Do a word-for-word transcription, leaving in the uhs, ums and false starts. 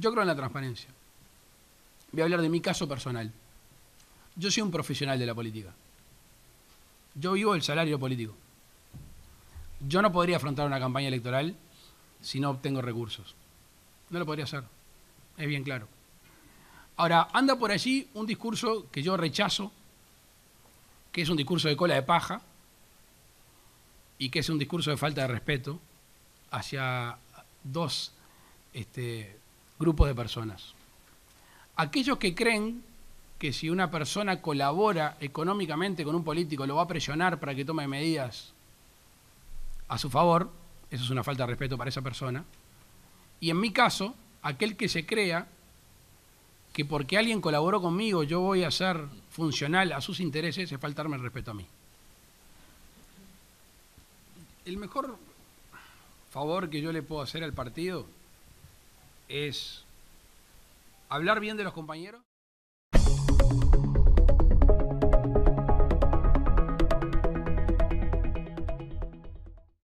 Yo creo en la transparencia. Voy a hablar de mi caso personal. Yo soy un profesional de la política. Yo vivo del salario político. Yo no podría afrontar una campaña electoral si no obtengo recursos. No lo podría hacer. Es bien claro. Ahora, anda por allí un discurso que yo rechazo, que es un discurso de cola de paja y que es un discurso de falta de respeto hacia dos este, grupos de personas. Aquellos que creen que si una persona colabora económicamente con un político lo va a presionar para que tome medidas a su favor, eso es una falta de respeto para esa persona. Y en mi caso, aquel que se crea que porque alguien colaboró conmigo yo voy a ser funcional a sus intereses, es faltarme el respeto a mí. El mejor favor que yo le puedo hacer al partido es hablar bien de los compañeros.